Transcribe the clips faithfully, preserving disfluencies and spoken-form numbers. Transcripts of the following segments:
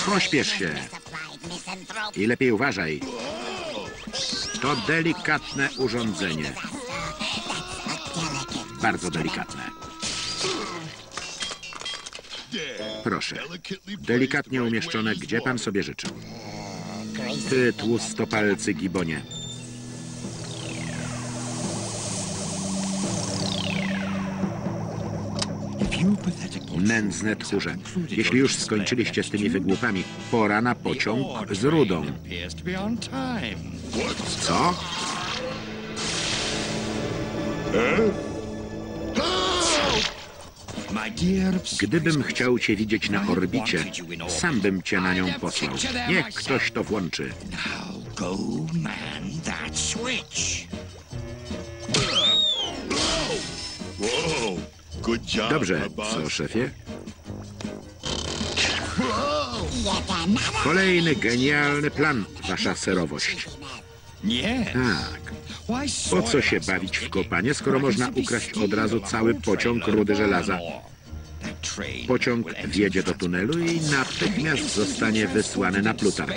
Pośpiesz się. I lepiej uważaj. To delikatne urządzenie. Bardzo delikatne. Proszę. Delikatnie umieszczone, gdzie pan sobie życzył. Ty, tłustopalcy gibonie. Nędzne tchórze. Jeśli już skończyliście z tymi wygłupami, pora na pociąg z rudą. Co? Gdybym chciał cię widzieć na orbicie, sam bym cię na nią posłał. Niech ktoś to włączy. Dobrze, co, szefie? Kolejny genialny plan, wasza serowość. Tak. Po co się bawić w kopanie, skoro można ukraść od razu cały pociąg rudy żelaza? Pociąg wjedzie do tunelu i natychmiast zostanie wysłany na Plutarch.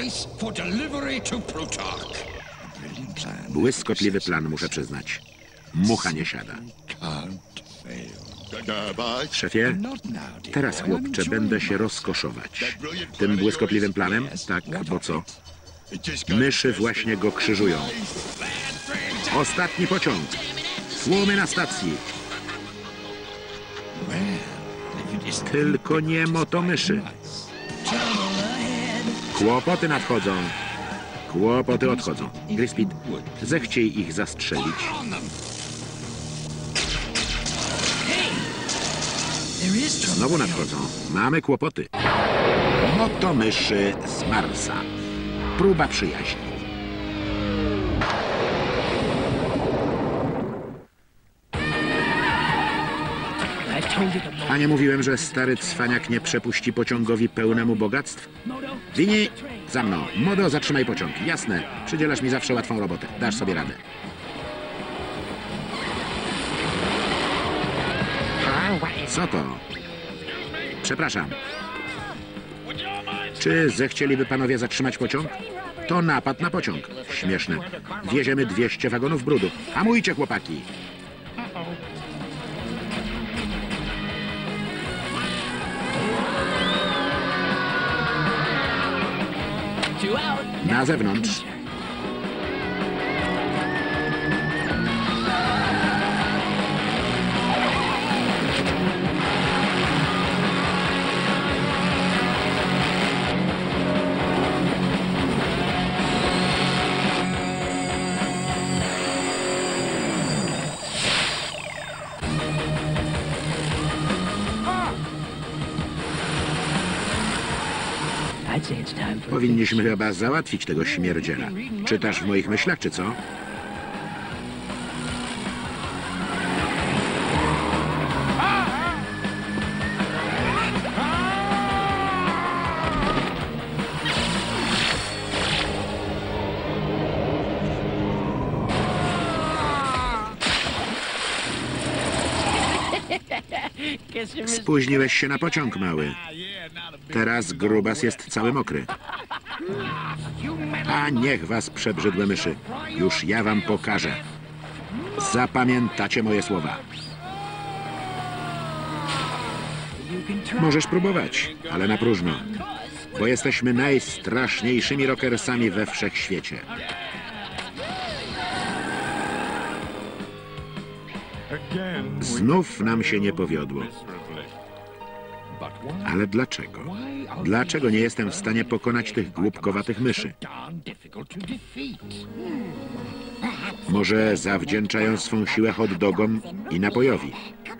Błyskotliwy plan, muszę przyznać. Mucha nie siada. Szefie, teraz, chłopcze, będę się rozkoszować. Tym błyskotliwym planem? Tak, bo co? Myszy właśnie go krzyżują. Ostatni pociąg. Tłumy na stacji. Tylko nie motomyszy. Kłopoty nadchodzą. Kłopoty odchodzą. Grispeed, zechciej ich zastrzelić. Znowu nadchodzą. Mamy kłopoty. Motomyszy z Marsa. Próba przyjaźni. A nie mówiłem, że stary cwaniak nie przepuści pociągowi pełnemu bogactw? Wini, za mną. Modo, zatrzymaj pociąg. Jasne. Przydzielasz mi zawsze łatwą robotę. Dasz sobie radę. Co to? Przepraszam. Czy zechcieliby panowie zatrzymać pociąg? To napad na pociąg. Śmieszne. Wieziemy dwieście wagonów brudu. Hamujcie, chłopaki. Na zewnątrz. Powinniśmy chyba załatwić tego śmierdziela. Czytasz w moich myślach, czy co? Spóźniłeś się na pociąg, mały. Teraz grubas jest cały mokry. A niech was, przebrzydłe myszy. Już ja wam pokażę. Zapamiętacie moje słowa. Możesz próbować, ale na próżno. Bo jesteśmy najstraszniejszymi rockersami we wszechświecie. Znów nam się nie powiodło. Ale dlaczego? Dlaczego nie jestem w stanie pokonać tych głupkowatych myszy? Może zawdzięczają swą siłę hot dogom i napojowi.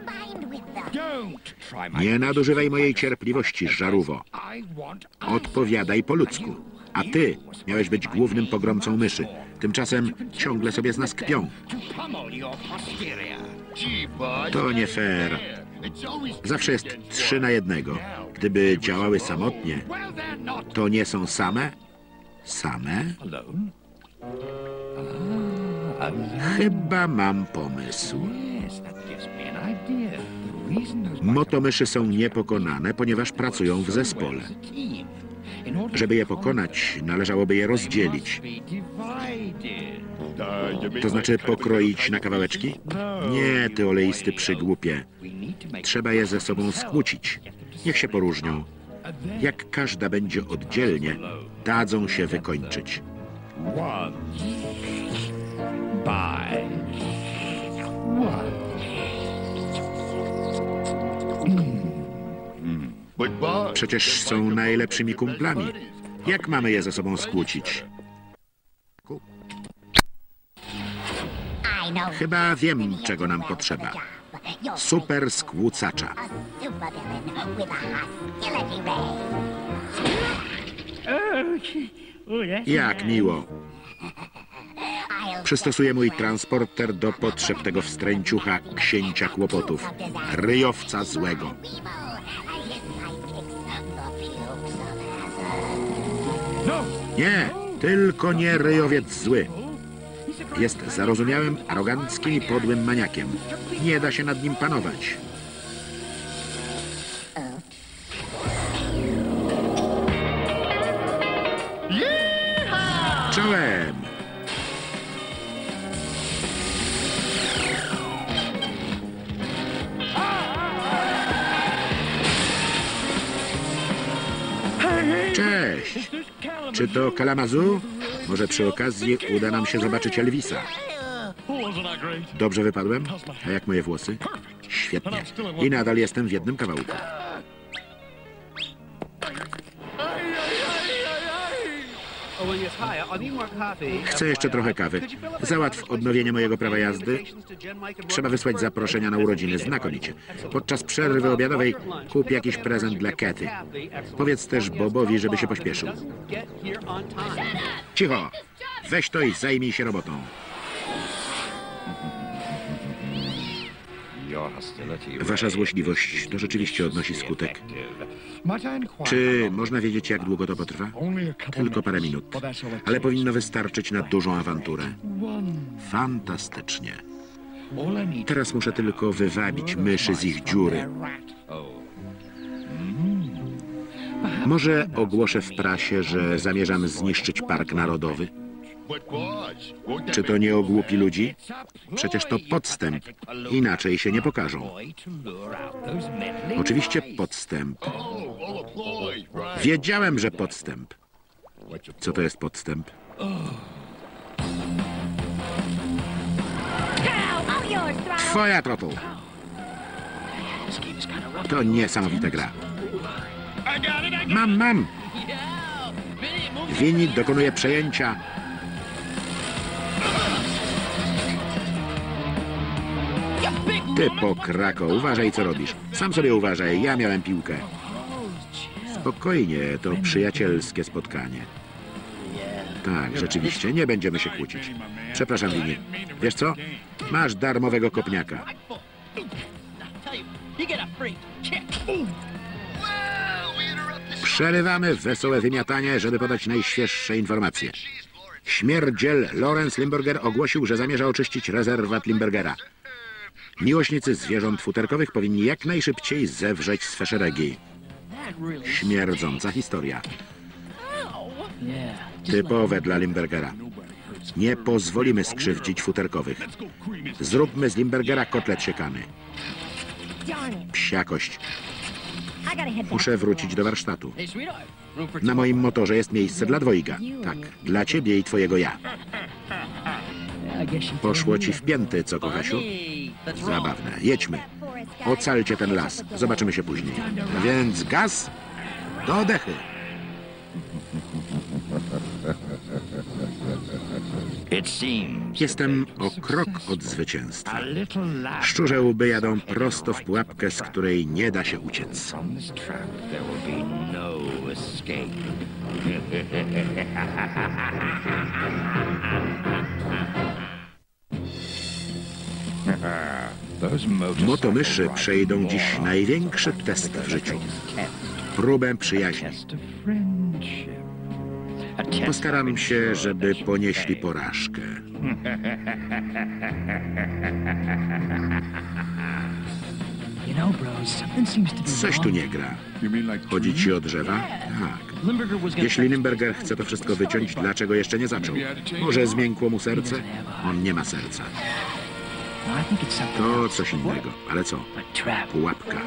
Nie nadużywaj mojej cierpliwości, żarówo. Odpowiadaj po ludzku. A ty miałeś być głównym pogromcą myszy. Tymczasem ciągle sobie z nas kpią. To nie fair. Zawsze jest trzy na jednego. Gdyby działały samotnie, to nie są same? Same? Chyba mam pomysł. Motomyszy są niepokonane, ponieważ pracują w zespole. Żeby je pokonać, należałoby je rozdzielić. To znaczy pokroić na kawałeczki? Nie, ty oleisty przygłupie. Trzeba je ze sobą skłócić. Niech się poróżnią. Jak każda będzie oddzielnie, dadzą się wykończyć. Przecież są najlepszymi kumplami. Jak mamy je ze sobą skłócić? Chyba wiem, czego nam potrzeba. Super skłócacza. Jak miło. Przystosuję mój transporter do potrzeb tego wstręciucha księcia kłopotów. Ryjowca złego. Nie, tylko nie ryjowiec zły. Jest zarozumiałym, aroganckim i podłym maniakiem. Nie da się nad nim panować. Czołem! Cześć! Czy to Kalamazu? Może przy okazji uda nam się zobaczyć Elvisa. Dobrze wypadłem? A jak moje włosy? Świetnie. I nadal jestem w jednym kawałku. Chcę jeszcze trochę kawy. Załatw odnowienie mojego prawa jazdy. Trzeba wysłać zaproszenia na urodziny. Znakomicie. Podczas przerwy obiadowej kup jakiś prezent dla Kathy. Powiedz też Bobowi, żeby się pośpieszył. Cicho! Weź to i zajmij się robotą. Wasza złośliwość to rzeczywiście odnosi skutek. Czy można wiedzieć, jak długo to potrwa? Tylko parę minut, ale powinno wystarczyć na dużą awanturę. Fantastycznie. Teraz muszę tylko wywabić myszy z ich dziury. Może ogłoszę w prasie, że zamierzam zniszczyć Park Narodowy? Czy to nie ogłupi ludzi? Przecież to podstęp. Inaczej się nie pokażą. Oczywiście podstęp. Wiedziałem, że podstęp. Co to jest podstęp? Twoja, Trottle. To niesamowita gra. Mam, mam. Winnie dokonuje przejęcia. Ty pokrako, uważaj, co robisz. Sam sobie uważaj, ja miałem piłkę. Spokojnie, to przyjacielskie spotkanie. Tak, rzeczywiście, nie będziemy się kłócić. Przepraszam, Winnie. Wiesz co? Masz darmowego kopniaka. Przerywamy wesołe wymiatanie, żeby podać najświeższe informacje. Śmierdziel Lawrence Limburger ogłosił, że zamierza oczyścić rezerwat Limburgera. Miłośnicy zwierząt futerkowych powinni jak najszybciej zewrzeć swe szeregi. Śmierdząca historia. Typowe dla Limburgera. Nie pozwolimy skrzywdzić futerkowych. Zróbmy z Limburgera kotlet siekany. Psiakość. Muszę wrócić do warsztatu. Na moim motorze jest miejsce dla dwojga. Tak, dla ciebie i twojego ja. Poszło ci w pięty, co, kochasiu? Zabawne. Jedźmy. Ocalcie ten las. Zobaczymy się później. Więc gaz do dechy. Jestem o krok od zwycięstwa. Szczurze łby jadą prosto w pułapkę, z której nie da się uciec. Motomyszy przejdą dziś największy test w życiu. Próbę przyjaźni. Postaram się, żeby ponieśli porażkę. Coś tu nie gra. Chodzi ci o drzewa? Tak. Jeśli Limburger chce to wszystko wyciąć, dlaczego jeszcze nie zaczął? Może zmiękło mu serce? On nie ma serca. To coś innego. Ale co? Pułapka.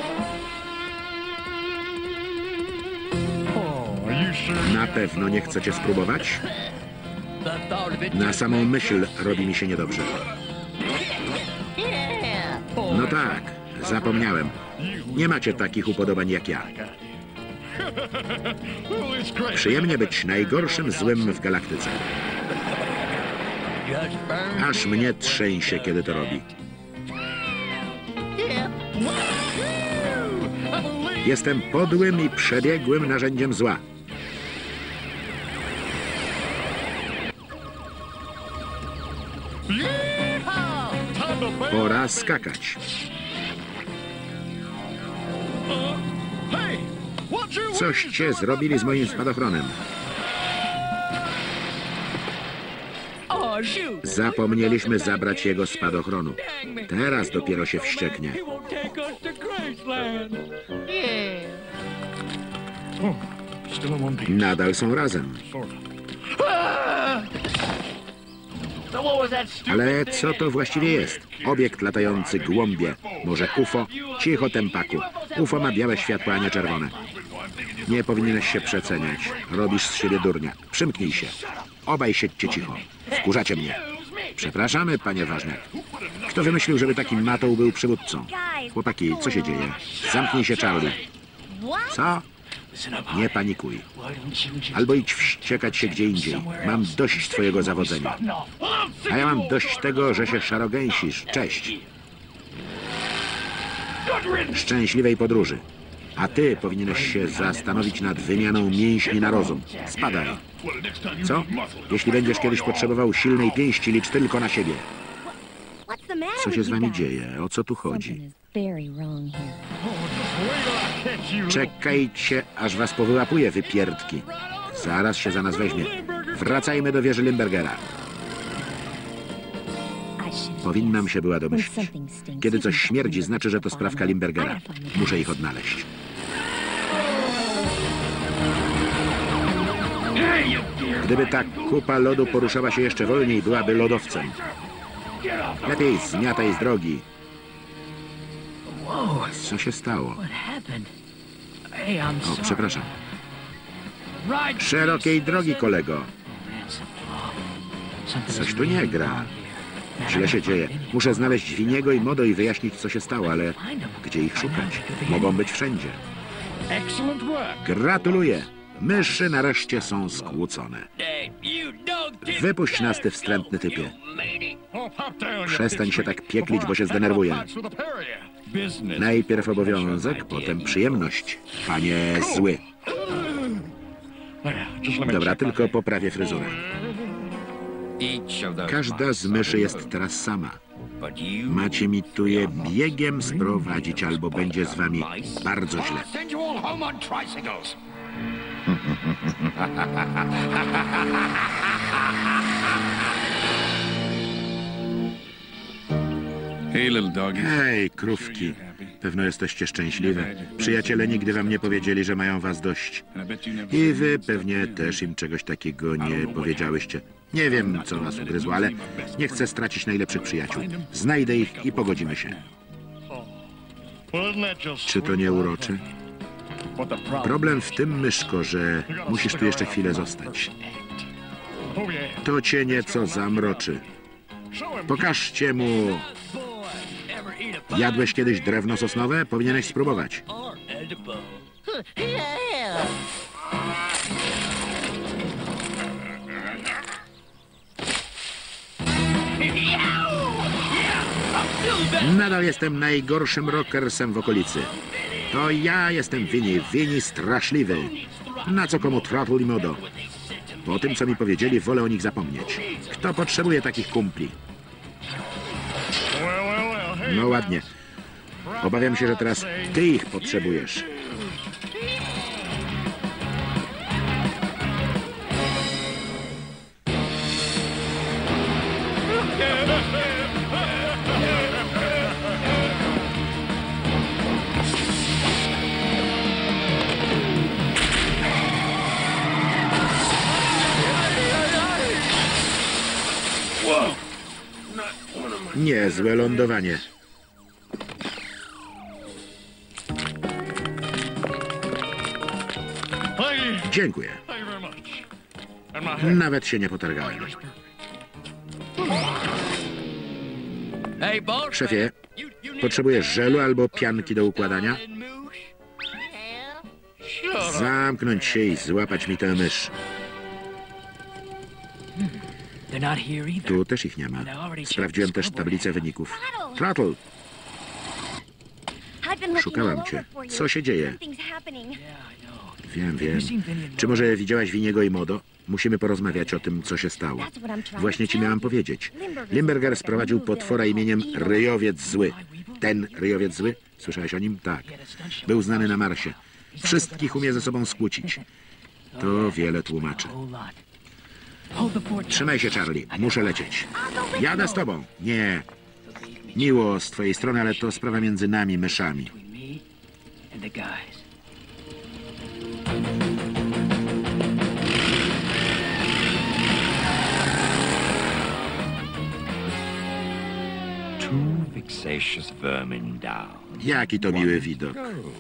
Na pewno nie chcecie spróbować? Na samą myśl robi mi się niedobrze. No tak, zapomniałem. Nie macie takich upodobań jak ja. Przyjemnie być najgorszym złym w galaktyce. Aż mnie trzęsie, kiedy to robi. Jestem podłym i przebiegłym narzędziem zła. Pora skakać. Coście zrobili z moim spadochronem. Zapomnieliśmy zabrać jego spadochronu. Teraz dopiero się wścieknie. Nadal są razem. Ale co to właściwie jest? Obiekt latający, głąbie. Może U F O? Cicho, tempaku. U F O ma białe światło, a nie czerwone. Nie powinieneś się przeceniać. Robisz z siebie durnia. Przymknij się. Obaj siedźcie cicho. Wkurzacie mnie. Przepraszamy, panie Ważniak. Kto wymyślił, żeby taki matoł był przywódcą? Chłopaki, co się dzieje? Zamknij się, Charlie. Co? Nie panikuj. Albo idź wściekać się gdzie indziej. Mam dość twojego zawodzenia. A ja mam dość tego, że się szarogęsisz. Cześć. Szczęśliwej podróży. A ty powinieneś się zastanowić nad wymianą mięśni na rozum. Spadaj. Co? Jeśli będziesz kiedyś potrzebował silnej pięści, licz tylko na siebie. Co się z wami dzieje? O co tu chodzi? Czekajcie, aż was powyłapuje, wypierdki. Zaraz się za nas weźmie. Wracajmy do wieży Limburgera. Powinnam się była domyślić. Kiedy coś śmierdzi, znaczy, że to sprawka Limburgera. Muszę ich odnaleźć. Gdyby ta kupa lodu poruszała się jeszcze wolniej, byłaby lodowcem. Lepiej zmiataj z drogi. Co się stało? O, przepraszam. Szerokiej drogi, kolego. Coś tu nie gra. Źle się dzieje. Muszę znaleźć Winiego i Modo i wyjaśnić, co się stało, ale gdzie ich szukać? Mogą być wszędzie. Gratuluję. Myszy nareszcie są skłócone. Wypuść nas, ty wstrętny typie. Przestań się tak pieklić, bo się zdenerwuję. Najpierw obowiązek, potem przyjemność, panie zły. Dobra, tylko poprawię fryzurę. Każda z myszy jest teraz sama. Macie mi tu je biegiem sprowadzić, albo będzie z wami bardzo źle. Hej, krówki. Pewno jesteście szczęśliwe. Przyjaciele nigdy wam nie powiedzieli, że mają was dość. I wy pewnie też im czegoś takiego nie powiedziałyście. Nie wiem, co was ugryzło, ale nie chcę stracić najlepszych przyjaciół. Znajdę ich i pogodzimy się. Czy to nie urocze? Problem w tym, myszko, że musisz tu jeszcze chwilę zostać. To cię nieco zamroczy. Pokażcie mu. Jadłeś kiedyś drewno sosnowe? Powinieneś spróbować. Nadal jestem najgorszym rockersem w okolicy. To ja jestem Winnie, Winnie straszliwy. Na co komu Trottle i Modo? Po tym, co mi powiedzieli, wolę o nich zapomnieć. Kto potrzebuje takich kumpli? No ładnie. Obawiam się, że teraz ty ich potrzebujesz. Niezłe lądowanie. Dziękuję. Nawet się nie potargałem. Szefie, potrzebujesz żelu albo pianki do układania? Zamknąć się i złapać mi tę mysz. Tu też ich nie ma. Sprawdziłem też tablicę wyników. Trottle! Szukałam cię. Co się dzieje? Wiem, wiem. Czy może widziałaś Winiego i Modo? Musimy porozmawiać o tym, co się stało. Właśnie ci miałam powiedzieć. Limburger sprowadził potwora imieniem Ryjowiec Zły. Ten Ryjowiec Zły? Słyszałeś o nim? Tak. Był znany na Marsie. Wszystkich umie ze sobą skłócić. To wiele tłumaczy. Trzymaj się, Charlie. Muszę lecieć. Jadę z tobą. Nie. Miło z twojej strony, ale to sprawa między nami, myszami. Jaki to miły widok.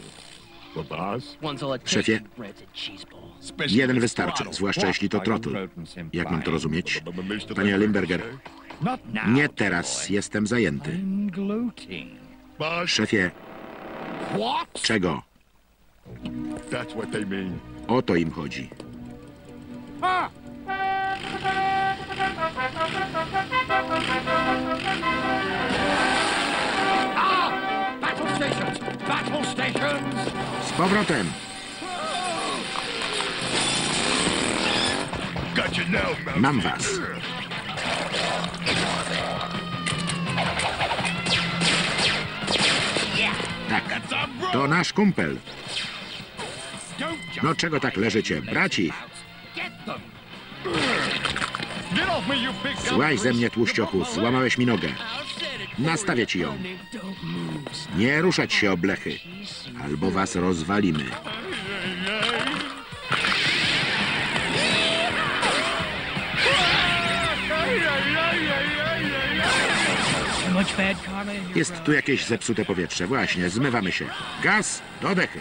Szefie, jeden wystarczy, zwłaszcza jeśli to Trottle. Jak mam to rozumieć? Panie Limburger, nie teraz, jestem zajęty. Szefie, czego? O to im chodzi. Z powrotem! Mam was. Tak, to nasz kumpel. No czego tak leżycie, braci? Złaź ze mnie, tłuściochu, złamałeś mi nogę. Nastawię ci ją. Nie ruszać się, oblechy, albo was rozwalimy. Jest tu jakieś zepsute powietrze. Właśnie, zmywamy się. Gaz do dechy.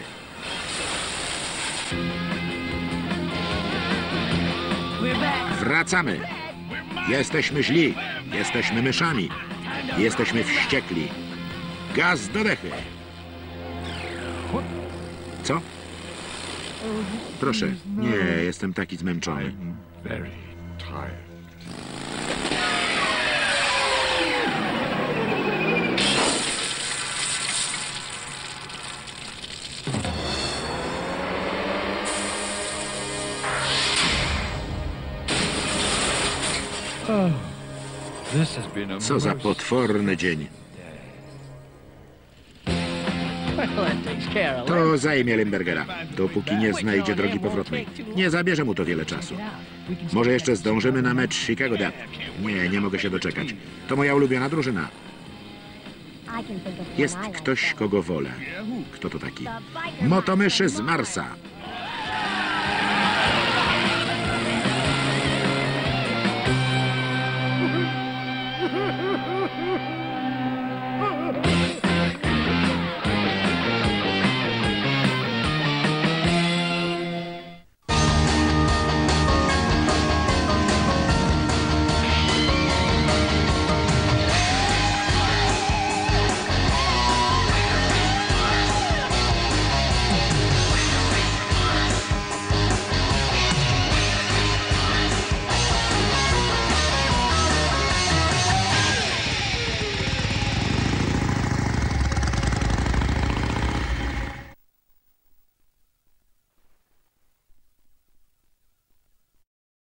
Wracamy. Jesteśmy źli. Jesteśmy myszami. Jesteśmy wściekli. Gaz do dechy. Co? Proszę. Nie, jestem taki zmęczony. Co za potworny dzień. To zajmie Limburgera, dopóki nie znajdzie drogi powrotnej. Nie zabierze mu to wiele czasu. Może jeszcze zdążymy na mecz Chicago Dub. Nie, nie mogę się doczekać. To moja ulubiona drużyna. Jest ktoś, kogo wolę. Kto to taki? Motomyszy z Marsa.